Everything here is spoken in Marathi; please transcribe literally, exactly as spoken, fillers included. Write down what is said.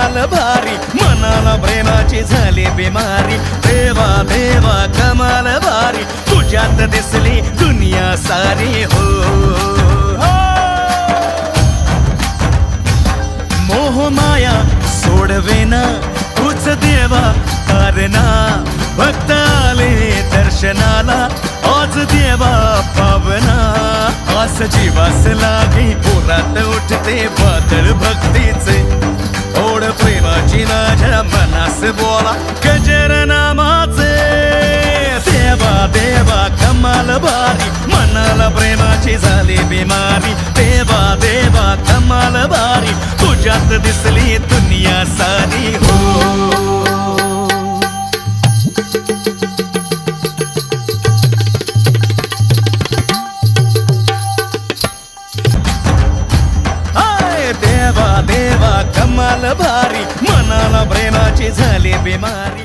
कमाल भारी मनाला प्रेमाची झाली बिमारी देवा देवा कमाल भारी तुझ्यात दिसली दुनिया सारी हो मोह माया सोडवेना तूच देवा तारणा भक्त आले दर्शनाला आज देवा पावना आस जीवास लागे पोरात उठते बादल भक्तीचे ओढ प्रेमाची माझ्या मनास बोला गजर नामाचे देवा देवा कमाल भारी मनाला प्रेमाची झाली बिमारी देवा देवा कमाल भारी तुझ्यात दिसली दुनिया सारी हो देवा देवा कमाल भारी मनाला प्रेमाची झाली बिमारी।